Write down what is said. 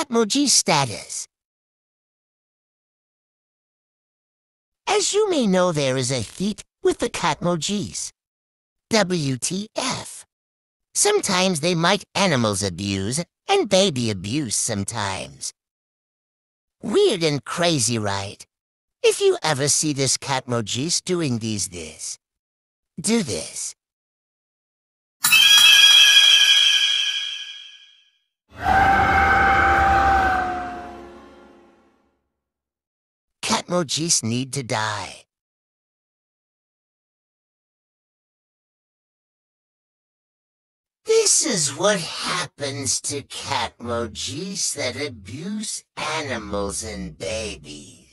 catmoji status. As you may know, there is a heat with the catmojis. WTF. Sometimes they might animals abuse and baby abuse sometimes. Weird and crazy, right? If you ever see this catmojis doing this, do this. Catmojis need to die. This is what happens to catmojis that abuse animals and babies.